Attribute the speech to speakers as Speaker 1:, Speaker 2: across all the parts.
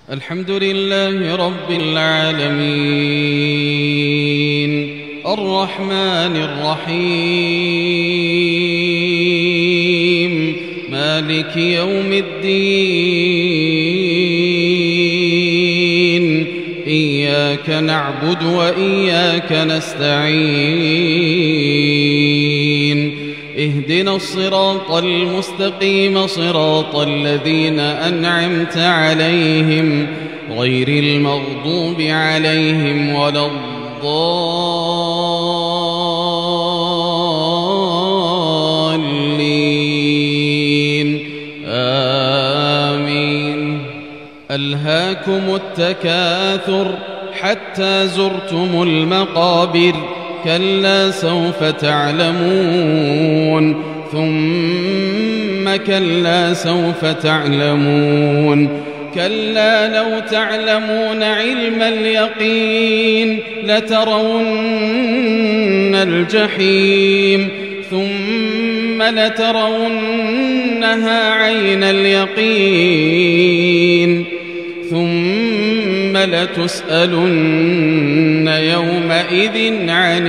Speaker 1: الحمد لله رب العالمين الرحمن الرحيم مالك يوم الدين إياك نعبد وإياك نستعين اهدنا الصراط المستقيم صراط الذين أنعمت عليهم غير المغضوب عليهم ولا الضالين آمين. ألهاكم التكاثر حتى زرتم المقابر كلا سوف تعلمون ثم كلا سوف تعلمون كلا لو تعلمون علم اليقين لترون الجحيم ثم لترونها عين اليقين ثم لتسألن يومئذ عن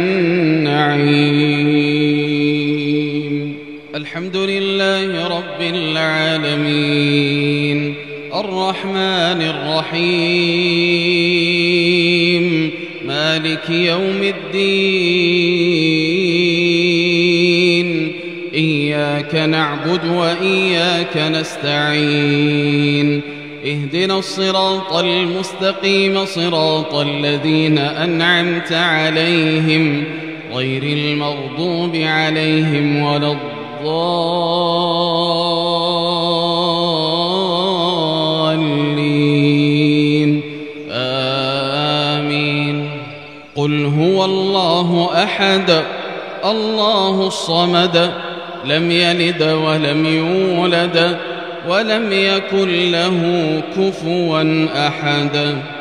Speaker 1: النعيم. الحمد لله رب العالمين الرحمن الرحيم مالك يوم الدين إياك نعبد وإياك نستعين اهدنا الصراط المستقيم صراط الذين أنعمت عليهم غير المغضوب عليهم ولا الضالين آمين. قل هو الله أحد الله الصمد لم يلد ولم يولد ولم يكن له كفوا أحد.